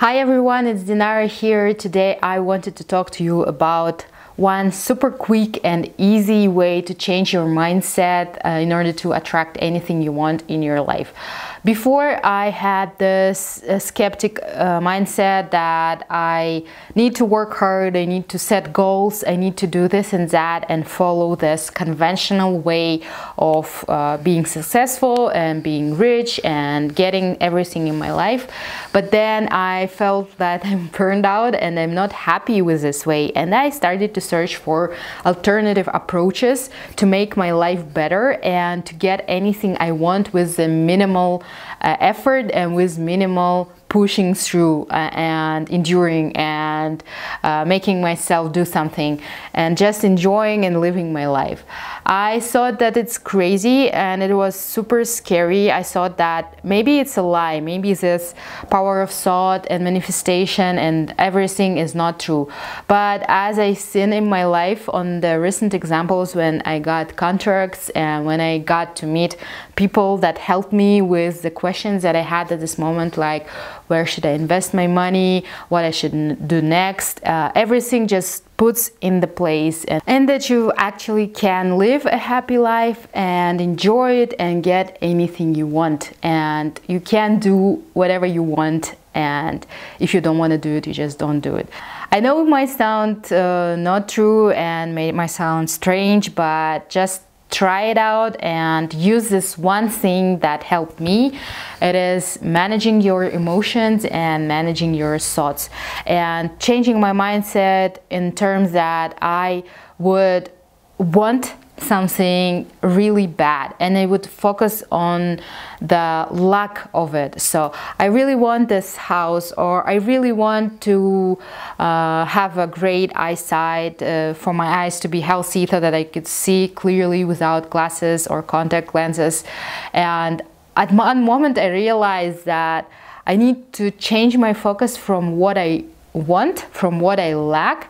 Hi everyone, it's Dinara here. Today I wanted to talk to you about one super quick and easy way to change your mindset in order to attract anything you want in your life. Before, I had this skeptic mindset that I need to work hard, I need to set goals, I need to do this and that and follow this conventional way of being successful and being rich and getting everything in my life. But then I felt that I'm burned out and I'm not happy with this way, and I started to search for alternative approaches to make my life better and to get anything I want with the minimal effort and with minimal pushing through and enduring and making myself do something and just enjoying and living my life. I thought that it's crazy and it was super scary. I thought that maybe it's a lie, maybe this power of thought and manifestation and everything is not true. But as I seen in my life on the recent examples, when I got contracts and when I got to meet people that helped me with the questions that I had at this moment, like where should I invest my money, what I should do next, everything just puts in the place, and that you actually can live a happy life and enjoy it and get anything you want, and you can do whatever you want, and if you don't want to do it, you just don't do it. I know it might sound not true and it might sound strange, but just try it out and use this one thing that helped me. It is managing your emotions and managing your thoughts and changing my mindset in terms that I would want something really bad and I would focus on the lack of it. So I really want this house, or I really want to have a great eyesight, for my eyes to be healthy so that I could see clearly without glasses or contact lenses. And at one moment I realized that I need to change my focus from what I want, from what I lack,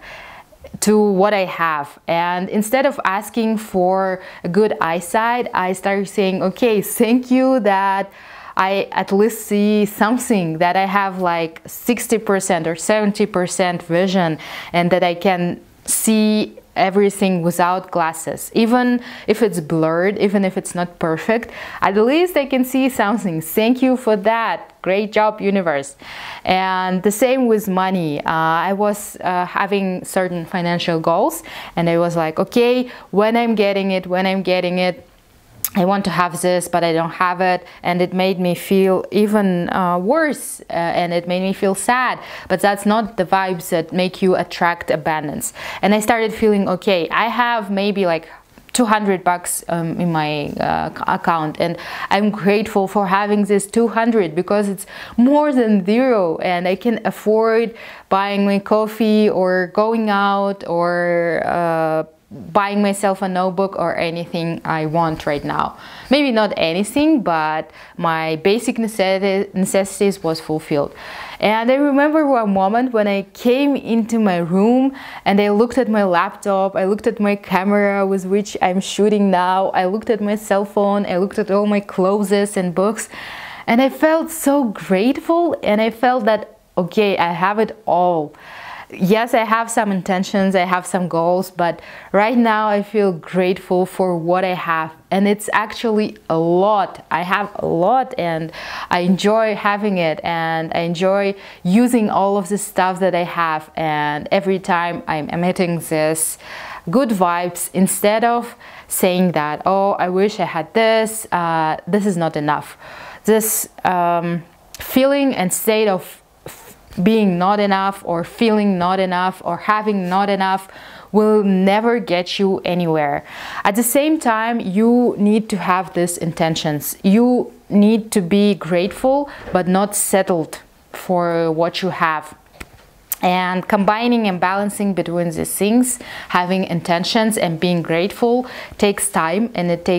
to what I have. And instead of asking for a good eyesight, I started saying, okay, thank you that I at least see something, that I have like 60% or 70% vision and that I can see everything without glasses. Even if it's blurred, even if it's not perfect, at least I can see something. Thank you for that. Great job, universe. And the same with money. I was having certain financial goals and I was like, okay, when I'm getting it, I want to have this, but I don't have it, and it made me feel even worse, and it made me feel sad. But that's not the vibes that make you attract abundance. And I started feeling, okay, I have maybe like $200 in my account, and I'm grateful for having this 200 because it's more than zero, and I can afford buying my coffee or going out or buying myself a notebook or anything I want right now. Maybe not anything, but my basic necessities was fulfilled. And I remember one moment when I came into my room and I looked at my laptop, I looked at my camera with which I'm shooting now, I looked at my cell phone, I looked at all my clothes and books, and I felt so grateful, and I felt that, okay, I have it all. Yes, I have some intentions, I have some goals, but right now I feel grateful for what I have, and it's actually a lot. I have a lot and I enjoy having it, and I enjoy using all of the stuff that I have, and every time I'm emitting this good vibes instead of saying that, oh, I wish I had this, this is not enough. This feeling and state of being not enough or feeling not enough or having not enough will never get you anywhere. At the same time, you need to have these intentions. You need to be grateful but not settled for what you have. And combining and balancing between these things, having intentions and being grateful, takes time, and it takes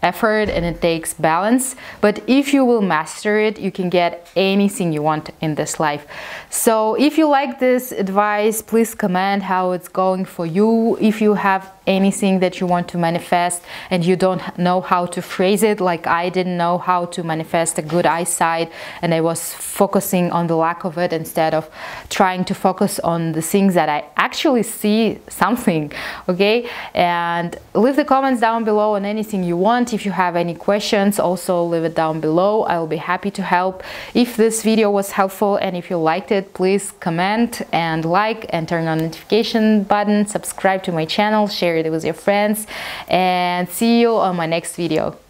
effort and it takes balance, but if you will master it, you can get anything you want in this life. So if you like this advice, please comment how it's going for you. If you have anything that you want to manifest and you don't know how to phrase it, like I didn't know how to manifest a good eyesight, and I was focusing on the lack of it instead of trying to focus on the things that I actually see something. Okay, and leave the comments down below on anything you want. If you have any questions, also leave it down below. I'll be happy to help. If this video was helpful and if you liked it, please comment and like and turn on notification button, subscribe to my channel, share it with your friends, and see you on my next video.